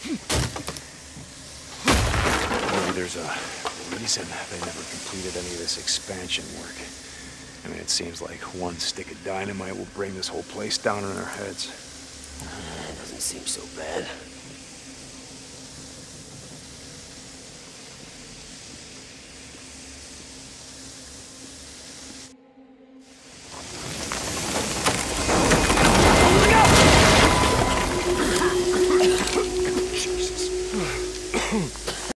Maybe there's a reason they never completed any of this expansion work. I mean, it seems like one stick of dynamite will bring this whole place down on our heads. Doesn't seem so bad.